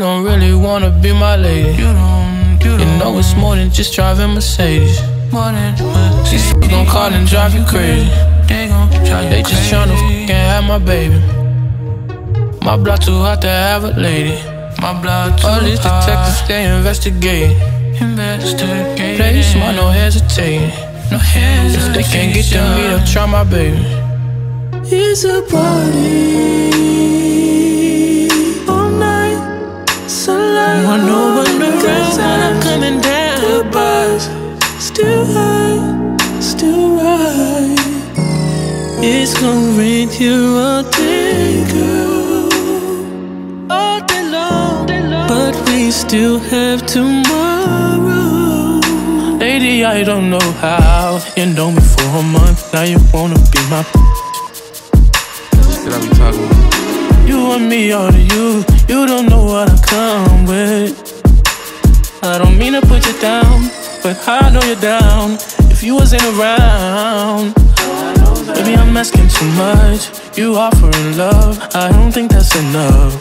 don't really wanna be my lady. You know it's more than just driving Mercedes. These gon' call and drive you crazy. They just tryna fucking have my baby. My block too hot to have a lady. All these detectives, they investigate. Play smart, no hesitating. If they can't get to me, they'll try my baby. It's a party all night, sunlight. I know when around when I'm coming down. The bars still high, still right. It's gonna rain here all day, girl, all day long, but we still have tomorrow. Lady, I don't know how. You know me for a month, now you wanna be my. That I be talking about. You and me, all to you. You don't know what I come with. I don't mean to put you down, but I know you're down. If you wasn't around, maybe I'm asking too much. You offering love, I don't think that's enough.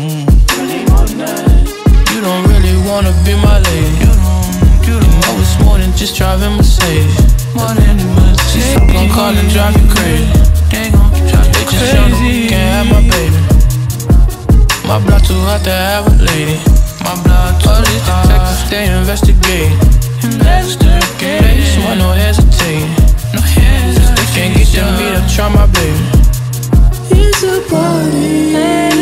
You don't really wanna be my lady. You know it's more than just driving Mercedes. These gon' call and drive you crazy. They just tryna fucking have my baby. My block too hot to have a lady. All these detectives, they investigate. Play smart, no hesitating. If they can't get to me, they'll try my baby. It's a party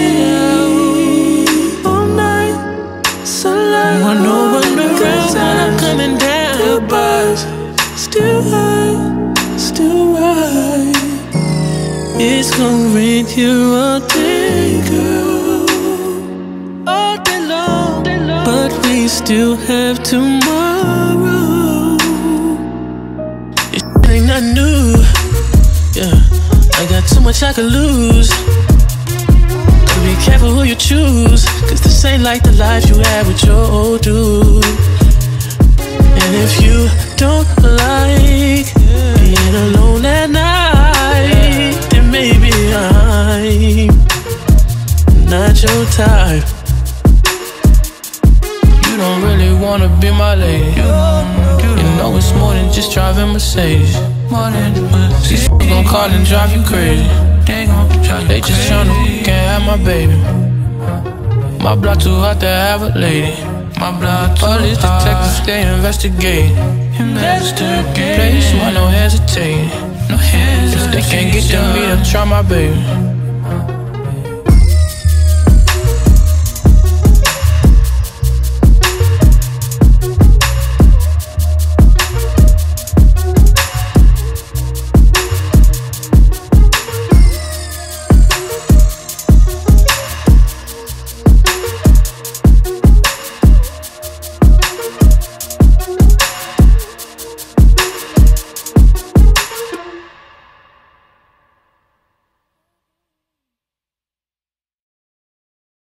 all night, sunlight. I know when around when I'm coming down. The bars still high, still right. It's gonna rain here all day, girl, all day long, but we still have tomorrow. It ain't nothing new. Yeah, I got too much I could lose. Gotta be careful who you choose, cause this ain't like the life you had with your old dude. And if you don't like being alone at night, then maybe I'm not your type. You don't really wanna be my lady. You know it's more than just driving Mercedes. These gon' call and drive you crazy. They just tryna fucking have my baby. My block too hot to have a lady. All these detectives, they investigate. Play smart, no hesitating. If they can't get to me, they'll try my baby.